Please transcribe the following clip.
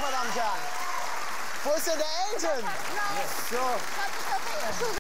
meine Damen und Herren. Wo ist denn der Elton? So.